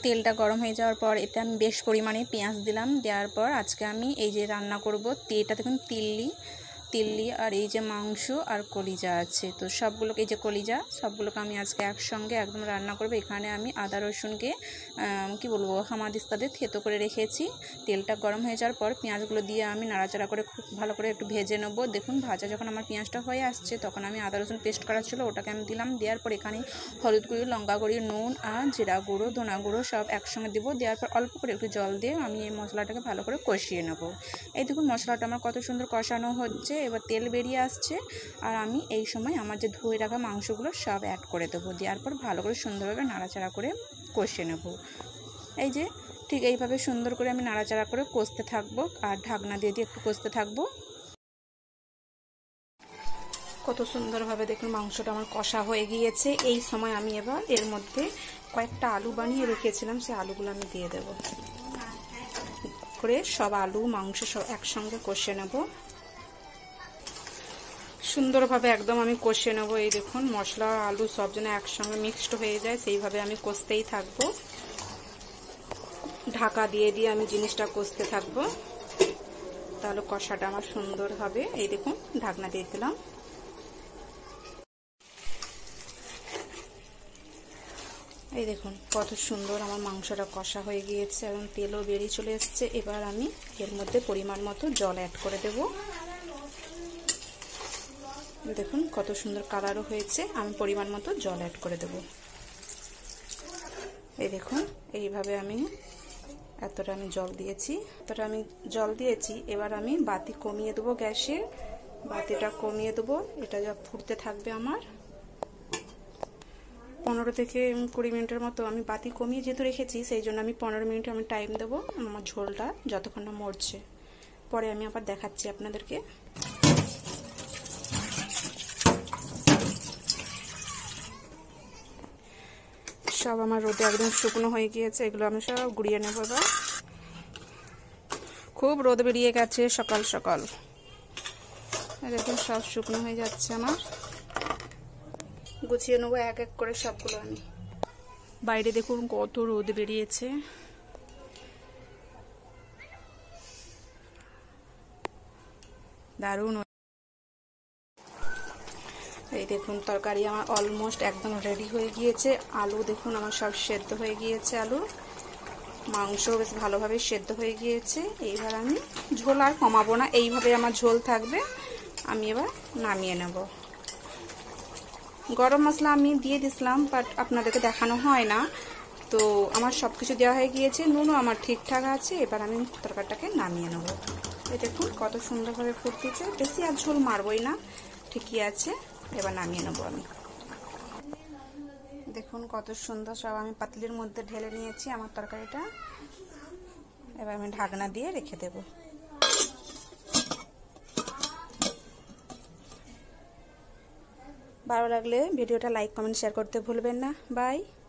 তেলটা গরম হয়ে যাওয়ার পর এতে আমি বেশ পরিমাণে পেঁয়াজ দিলাম। দেওয়ার পর আজকে আমি এই যে রান্না করব, এটা দেখুন তিল্লি আর এই যে মাংস আর কলিজা আছে, তো সবগুলোকে, এই যে কলিজা, সবগুলোকে আমি আজকে একসঙ্গে একদম রান্না করব। এখানে আমি আদা রসুনকে কি বলবো, হামাদিস্তাতে থেতো করে রেখেছি। তেলটা গরম হয়ে যাওয়ার পর পেঁয়াজগুলো দিয়ে আমি নাড়াচাড়া করে খুব ভালো করে একটু ভেজে নেব। দেখুন ভাজা যখন আমার পেঁয়াজটা হয়ে আসছে তখন আমি আদা রসুন পেস্ট করা ছিল ওটাকে আমি দিলাম। দেওয়ার পর এখানে হলুদ গুঁড়ো, লঙ্কা গুঁড়ো, নুন আর জিরা গুঁড়ো, ধনা গুঁড়ো সব একসঙ্গে দেবো। দেওয়ার পর অল্প করে একটু জল দিয়ে আমি এই মশলাটাকে ভালো করে কষিয়ে নেব। এই দেখুন মশলাটা আমার কত সুন্দর কষানো হচ্ছে, এবার তেল বেরিয়ে আসছে। আর আমি এই সময় আমার যে ধুয়ে রাখা মাংসগুলো সব অ্যাড করে দেবো। দেওয়ার পর ভালো করে সুন্দরভাবে নাড়াচাড়া করে কষিয়ে নেব। এই যে ঠিক এইভাবে সুন্দর করে আমি নাড়াচাড়া করে কষতে থাকবো আর ঢাকনা দিয়ে একটু কষতে থাকবো। কত সুন্দরভাবে দেখুন মাংসটা আমার কষা হয়ে গিয়েছে। এই সময় আমি এবার এর মধ্যে কয়েকটা আলু বানিয়ে রেখেছিলাম, সেই আলুগুলো আমি দিয়ে দেব। করে সব আলু মাংস সব একসঙ্গে কষে নেব সুন্দরভাবে, একদম আমি কষে নেব। এই দেখুন মশলা আলু সব যেন একসঙ্গে মিক্সড হয়ে যায়, সেইভাবে আমি কষতেই থাকবো। ঢাকা দিয়ে দিয়ে আমি জিনিসটা কষতে থাকবো, তাহলে কষাটা আমার সুন্দর হবে। এই দেখুন ঢাকনা দিয়ে দিলাম। এই দেখুন কত সুন্দর আমার মাংসটা কষা হয়ে গিয়েছে এবং তেলও বেরিয়ে চলে এসছে। এবার আমি এর মধ্যে পরিমাণ মতো জল অ্যাড করে দেব। দেখুন কত সুন্দর কালারও হয়েছে, আমি পরিমাণ মতো জল অ্যাড করে দেব। এই দেখুন এইভাবে আমি এতটা আমি জল দিয়েছি, এবার আমি বাতি কমিয়ে দেবো, গ্যাসের বাতিটা কমিয়ে দেবো। এটা যা ফুটতে থাকবে আমার 15 থেকে 20 মিনিটের মতো। আমি বাতি কমিয়ে যেহেতু রেখেছি সেই জন্য আমি 15 মিনিট আমি টাইম দেবো আমার ঝোলটা যতক্ষণ না মরছে। পরে আমি আবার দেখাচ্ছি আপনাদেরকে। সব আমার রোদে একদম শুকনো হয়ে গিয়েছে, এগুলো আমি সব গুঁড়িয়ে নেব। এবার খুব রোদ বেরিয়ে গেছে সকাল সকাল, দেখুন সব শুকনো হয়ে যাচ্ছে আমার। গুছিয়ে নেবো এক এক করে সবগুলো আমি। বাইরে দেখুন কত রোদ বেরিয়েছে, দারুণ। এই দেখুন তরকারি আমার অলমোস্ট একদম রেডি হয়ে গিয়েছে। আলু দেখুন আমার সব সেদ্ধ হয়ে গিয়েছে, আলু মাংস বেশ ভালোভাবে সেদ্ধ হয়ে গিয়েছে। এইবার আমি ঝোল আর কমাবো না, এইভাবে আমার ঝোল থাকবে। আমি এবার নামিয়ে নেব। গরম মশলা আমি দিয়ে দিছিলাম, বাট আপনাদেরকে দেখানো হয় না। তো আমার সব কিছু দেওয়া হয়ে গিয়েছে, নুনও আমার ঠিকঠাক আছে। এবার আমি তরকারিটাকে নামিয়ে নেব। এই দেখুন কত সুন্দরভাবে ফুটতেছে, বেশি আর ঝোল মারবই না, ঠিকই আছে। এবার নামিয়ে নেব আমি। দেখুন কত সুন্দর সব আমি পাতিলের মধ্যে ঢেলে নিয়েছি আমার তরকারিটা। এবার আমি ঢাকনা দিয়ে রেখে দেব। ভালো লাগলে ভিডিওটা লাইক কমেন্ট শেয়ার করতে ভুলবেন না। বাই।